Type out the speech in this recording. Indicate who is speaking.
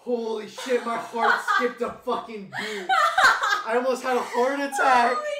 Speaker 1: Holy shit, my heart skipped a fucking beat. I almost had a heart attack.